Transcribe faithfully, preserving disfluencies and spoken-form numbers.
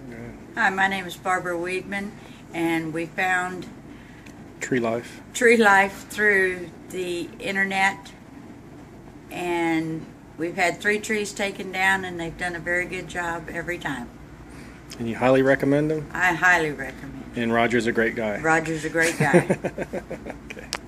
Hi, my name is Barbara Weedman, and we found Tree Life. Tree Life through the internet, and we've had three trees taken down, and they've done a very good job every time. And you highly recommend them? I highly recommend. And Roger's a great guy. Roger's a great guy. Okay.